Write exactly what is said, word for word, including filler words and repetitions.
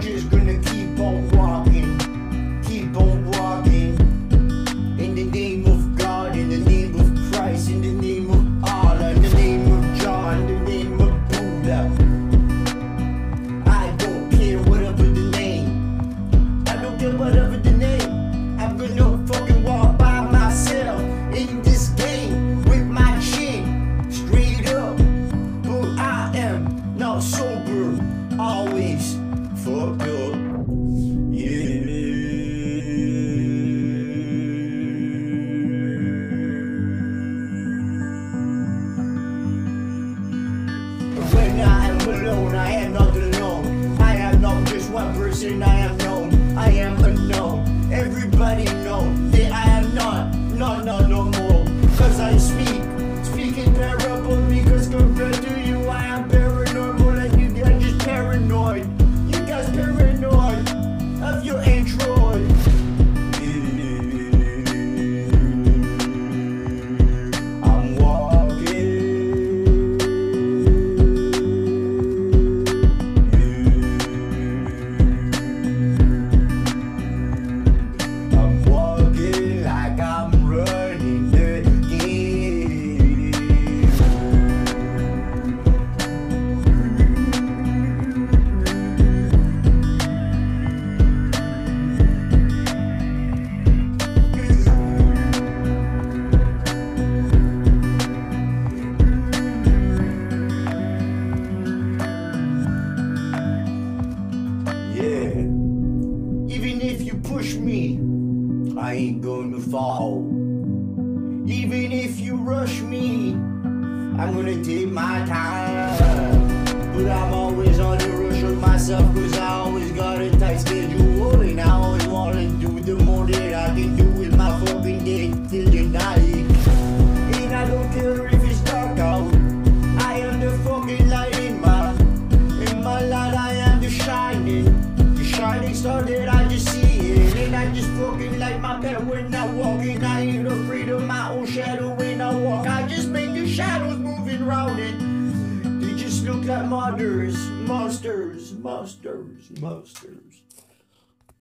just gonna keep on walking, keep on walking. In the name of God, in the name of Christ, in the name of Allah, in the name of John, in the name of Buddha. I don't care whatever the name, I don't care whatever the name. I'm gonna fucking walk by myself in this game with my chin straight up. But I am not sober, always fucked up. Yeah. When I am alone, I am not alone. I am not just one person, I am known. I am unknown. Everybody know that I am not, not, not no more. Cause I speak, speaking parable, because compared to you, I am paranormal and you guys just paranoid. You guys paranoid of your Android. I'm walking. I'm walking like I'm running the game. Yeah. Even if you push me, I ain't gonna fall. Even if you rush me, I'm gonna take my time. But I'm always on the rush of myself, cause I always got a tight schedule. And I always wanna do the more that I can do with my fucking day till the night. And I don't care if it's dark out, I am the fucking light in my, in my light. I am the shining, the shining star that I just see it. And I just fucking like my bed when I walk, and I ain't afraid of my own shadow when I walk. I just make the shadows moving round it. They just look like monsters, monsters, monsters, monsters.